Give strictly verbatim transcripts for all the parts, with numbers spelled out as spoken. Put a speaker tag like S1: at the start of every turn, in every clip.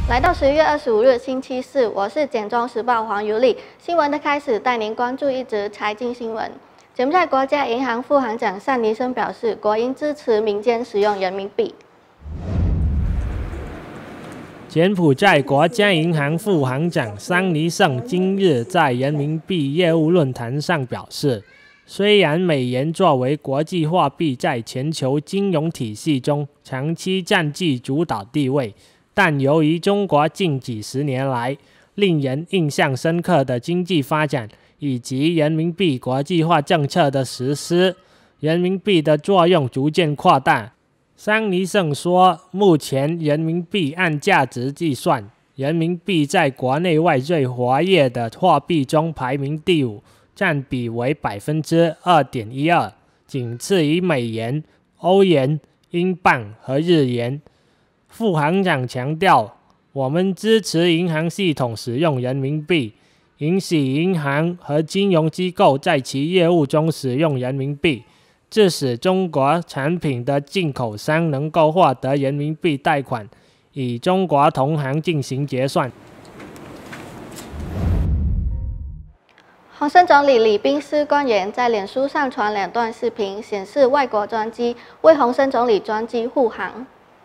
S1: 来到十月二十五日星期四，我是简中时报黄如丽。新闻的开始，带您关注一则财经新闻。柬埔寨国家银行副行长单尼生表示，国营支持民间使用人民币。
S2: 柬埔寨国家银行副行长单尼生今日在人民币业务论坛上表示，虽然美元作为国际货币在全球金融体系中长期占据主导地位，但由于中国近几十年来令人印象深刻的经济发展以及人民币国际化政策的实施，人民币的作用逐渐扩大。单尼生说，目前人民币按价值计算，人民币在国内外最活跃的货币中排名第五，占比为 百分之二点一二， 仅次于美元、欧元、英镑和日元。副行长强调，我们支持银行系统使用人民币，允许银行和金融机构在其业务中使用人民币，致使中国产品的进口商能够获得人民币贷款，与中国同行进行结算。
S1: 洪森总理李宾斯官员在脸书上传两段视频，显示外国专机为洪森总理专机护航。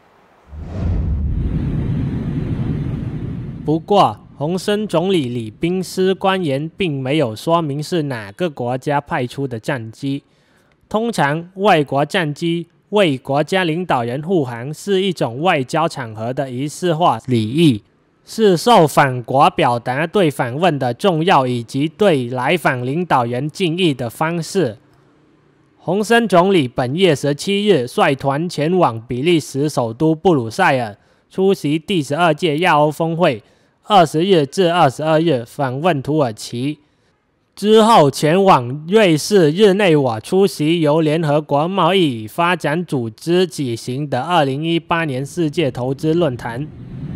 S2: 不过，洪森总理李宾斯官员并没有说明是哪个国家派出的战机。通常，外国战机为国家领导人护航是一种外交场合的仪式化礼仪，是受访国表达对访问的重要以及对来访领导人敬意的方式。洪森总理本月十七日率团前往比利时首都布鲁塞尔，出席第十二届亚欧峰会，二十日至二十二日访问土耳其，之后前往瑞士日内瓦出席由联合国贸易与发展组织举行的二零一八年世界投资论坛。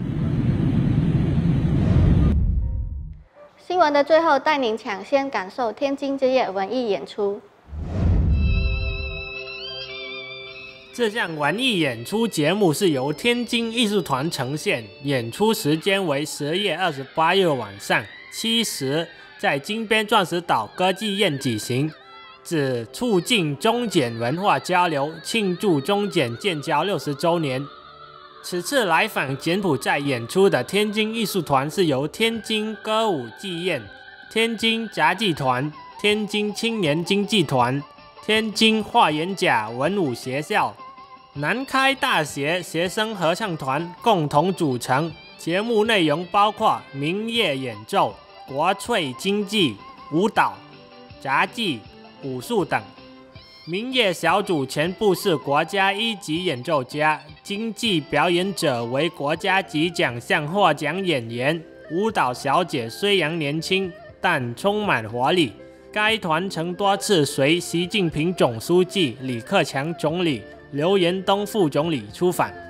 S1: 新闻的最后，带您抢先感受天津之夜文艺演出。
S2: 这项文艺演出节目是由天津艺术团呈现，演出时间为十月二十八日晚上七时，在金边钻石岛歌剧院举行，指促进中柬文化交流，庆祝中柬建交六十周年。此次来访柬埔寨演出的天津艺术团是由天津歌舞剧院、天津杂技团、天津青年经济团、天津花园甲文武学校、南开大学学生合唱团共同组成。节目内容包括民乐演奏、国粹京剧、舞蹈、杂技、武术等。民乐小组全部是国家一级演奏家，京剧表演者为国家级奖项获奖演员。舞蹈小姐虽然年轻，但充满活力。该团曾多次随习近平总书记、李克强总理、刘延东副总理出访。